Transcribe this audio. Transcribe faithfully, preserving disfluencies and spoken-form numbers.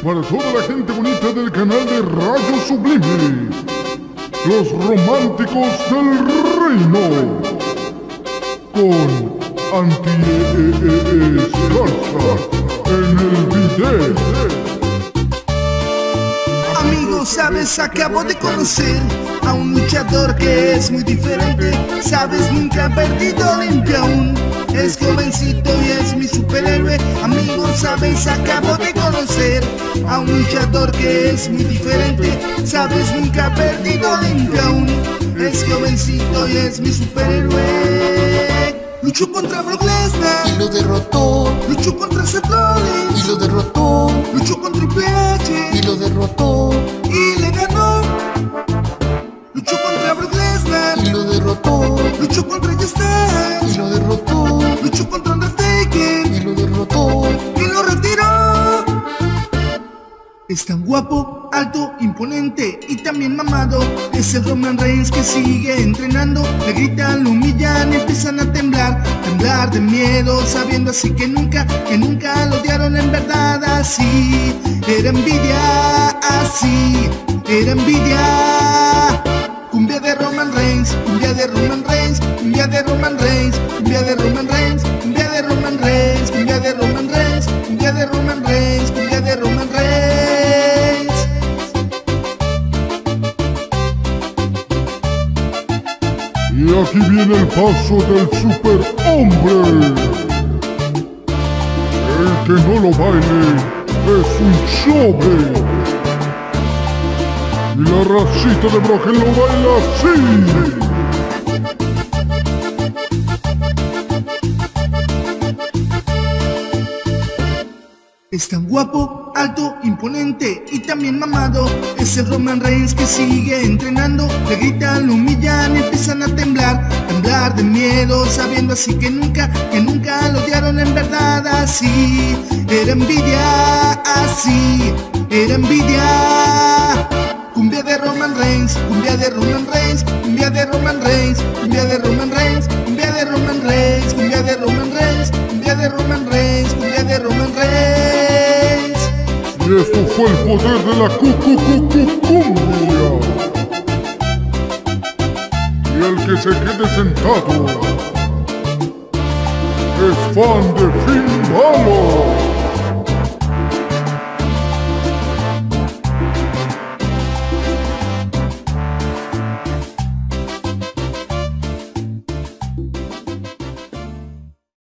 para toda la gente bonita del canal de Rayo Sublime, los románticos del reino, con Anti-Escarza en el video. Amigo, sabes, acabo de conocer a un luchador que es muy diferente. Sabes, nunca ha perdido limpio aún. Es jovencito y es mi superhéroe. Amigo, sabes, acabo de conocer a un luchador que es muy diferente. Sabes, nunca ha perdido limpio aún. Es jovencito y es mi superhéroe. Luchó contra Brock Lesnar y lo derrotó. Luchó contra Seth Rollins y lo derrotó. Luchó contra Triple H y lo derrotó. y le ganó. Luchó contra Brock Lesnar y lo derrotó. Luchó contra J Styles y lo derrotó. Luchó contra Undertaker y lo derrotó. y lo retiró. Es tan guapo, alto, imponente y también mamado. Es el Roman Reigns que sigue entrenando. Le gritan, lo humillan, empiezan a temblar. Temblar de miedo, sabiendo así que nunca, que nunca lo odiaron en verdad. Así, era envidia, así, era envidia. Cumbia de Roman Reigns, cumbia de Roman Reigns, cumbia de Roman Reigns, cumbia de Roman Reigns, cumbia de Roman Reigns, cumbia de Roman Reigns, cumbia de Roman Reigns, cumbia de Roman Reigns. Y aquí viene el paso del superhombre. El que no lo baile es un chove. Y la racita de Brocken lo baila así. Es tan guapo, alto, imponente y también mamado. Es el Roman Reigns que sigue entrenando. Le gritan, lo humillan, empiezan a temblar. Temblar de miedo, sabiendo así que nunca, que nunca lo odiaron en verdad. Así, era envidia, así, era envidia. Cumbia de Roman Reigns, cumbia de Roman Reigns, cumbia de Roman Reigns, cumbia de Roman Reigns, cumbia de Roman Reigns, cumbia de Roman Reigns, cumbia de Roman Reigns, cumbia de Roman Reigns. Y esto fue el poder de la cu-cu-cu-cu-cumbia. Y el que se quede sentado es fan de Finn Balor.